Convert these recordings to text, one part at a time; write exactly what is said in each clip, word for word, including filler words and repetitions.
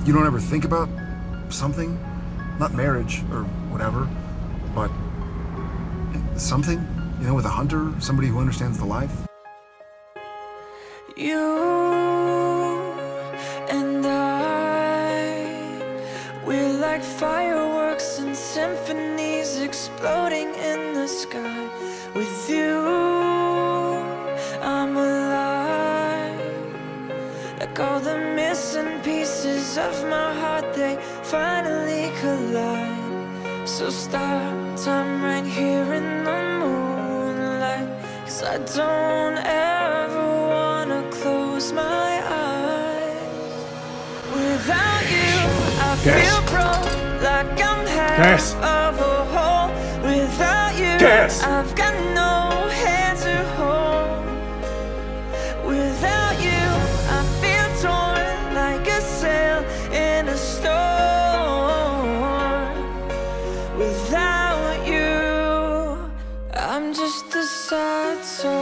You don't ever think about something? Not marriage or whatever, but something, you know, with a hunter, somebody who understands the life? You and I, we're like fireworks and symphonies exploding in the sky. With you, I'm alive. Like all the missing pieces of my heart, they finally collide. So stop time right here in the moonlight, 'cause I don't ever wanna close my eyes. Without you, I Gas. feel broke, like I'm half Gas. of a hole. Without you, Gas. I've got no hand to hold. Without you, I feel torn like a sail in a storm. Without you, I'm just a sad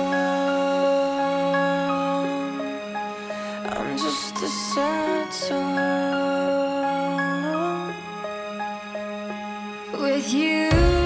song. I'm just a sad song. With you,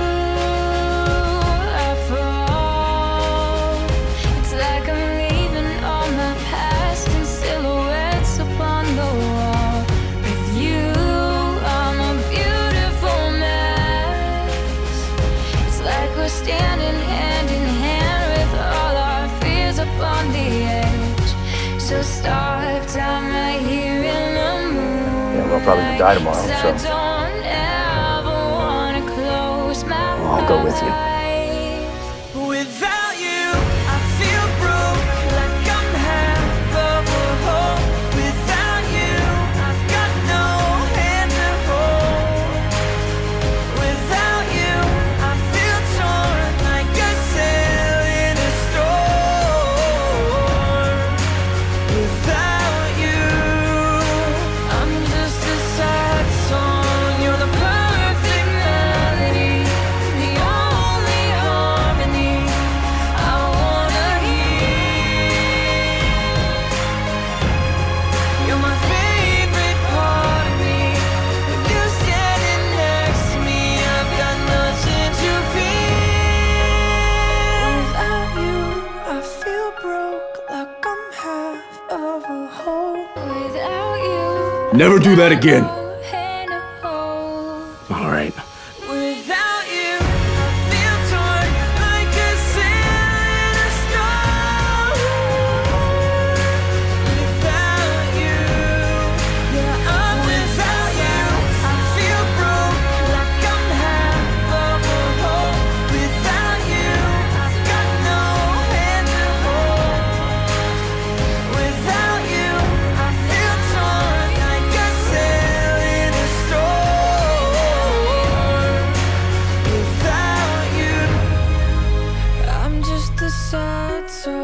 I fall. It's like I'm leaving all my past in silhouettes upon the wall. With you, I'm a beautiful mess. It's like we're standing hand in hand with all our fears upon the edge. So stop time right here in the moon. Yeah, we'll probably die tomorrow, so I don't ever wanna close my well, I'll go with you. eyes. Without you, I feel broke, like I'm half of a hole. Without you, I've got no hand to hold. Without you, I feel torn like a sail in a storm. Without you, I'm just a sad song. You're the perfect melody, the only harmony I wanna hear. You're my favorite part of me. With you standing next to me, I've got nothing to fear. Without you, I feel broke, like I'm half of a hole. Without you, Never do that again. no hand to hold. All right. Without you, I feel torn like a sail in a storm. Without you, yeah, I'm without you. I feel broke, like I'm half of a hole. Without you, I've got no hand to hold. Without you, I feel torn like a sail in a storm. Without you, I'm just a sad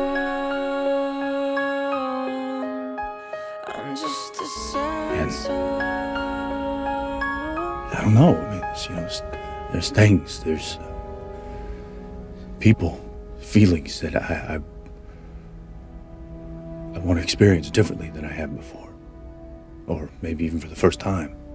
song. I'm just a sad And- song. I don't know. I mean, it's, you know, there's, there's things, there's uh, people, feelings that I, I, I want to experience differently than I have before, or maybe even for the first time.